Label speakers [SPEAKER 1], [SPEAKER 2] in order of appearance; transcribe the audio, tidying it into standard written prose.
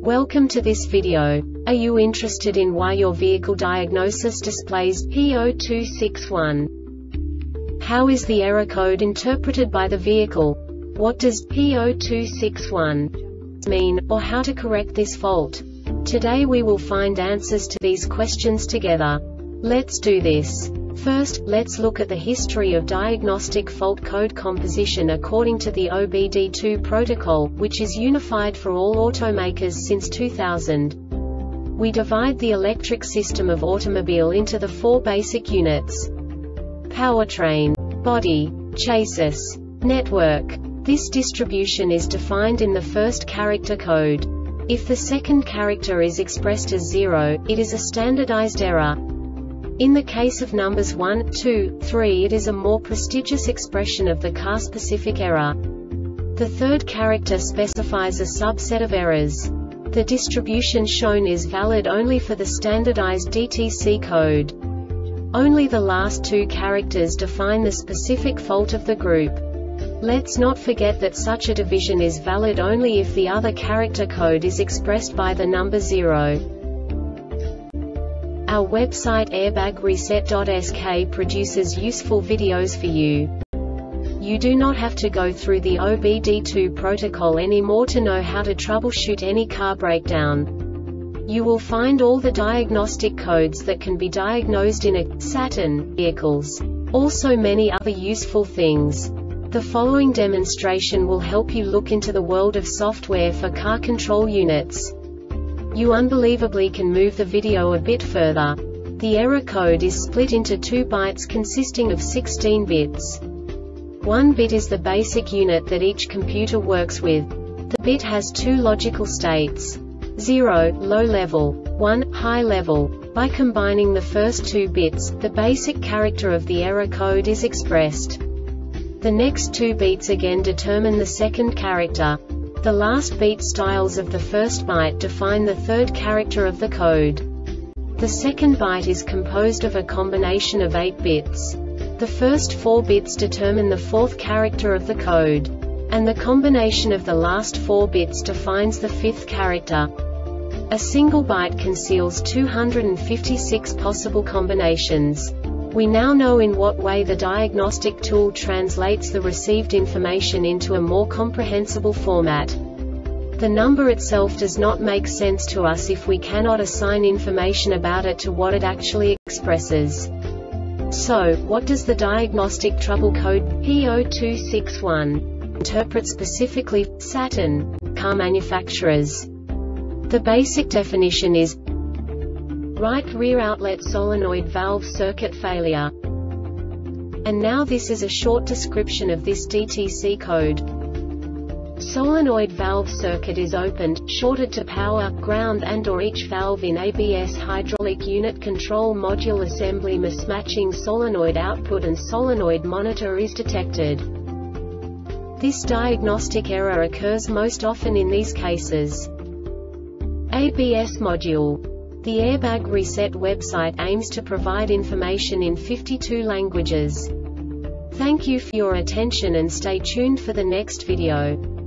[SPEAKER 1] Welcome to this video. Are you interested in why your vehicle diagnosis displays P0261? How is the error code interpreted by the vehicle? What does P0261 mean, or how to correct this fault? Today we will find answers to these questions together. Let's do this. First, let's look at the history of diagnostic fault code composition according to the OBD2 protocol, which is unified for all automakers since 2000. We divide the electric system of automobile into the four basic units: powertrain, body, chassis, network. This distribution is defined in the first character code. If the second character is expressed as 0, it is a standardized error. In the case of numbers 1, 2, 3, it is a more prestigious expression of the car-specific error. The third character specifies a subset of errors. The distribution shown is valid only for the standardized DTC code. Only the last two characters define the specific fault of the group. Let's not forget that such a division is valid only if the other character code is expressed by the number 0. Our website airbagreset.sk produces useful videos for you. You do not have to go through the OBD2 protocol anymore to know how to troubleshoot any car breakdown. You will find all the diagnostic codes that can be diagnosed in a Saturn vehicles. Also many other useful things. The following demonstration will help you look into the world of software for car control units. You unbelievably can move the video a bit further. The error code is split into 2 bytes consisting of 16 bits. 1 bit is the basic unit that each computer works with. The bit has 2 logical states: 0, low level, 1, high level. By combining the first 2 bits, the basic character of the error code is expressed. The next 2 beats again determine the second character. The last beat styles of the first byte define the third character of the code. The second byte is composed of a combination of 8 bits. The first 4 bits determine the fourth character of the code. And the combination of the last 4 bits defines the fifth character. A single byte conceals 256 possible combinations. We now know in what way the diagnostic tool translates the received information into a more comprehensible format. The number itself does not make sense to us if we cannot assign information about it to what it actually expresses. So, what does the diagnostic trouble code P0261 interpret specifically for Saturn car manufacturers? The basic definition is right rear outlet solenoid valve circuit failure. And now this is a short description of this DTC code. Solenoid valve circuit is opened, shorted to power, ground and/or each valve in ABS hydraulic unit control module assembly mismatching solenoid output and solenoid monitor is detected. This diagnostic error occurs most often in these cases: ABS module. The Airbag Reset website aims to provide information in 52 languages. Thank you for your attention and stay tuned for the next video.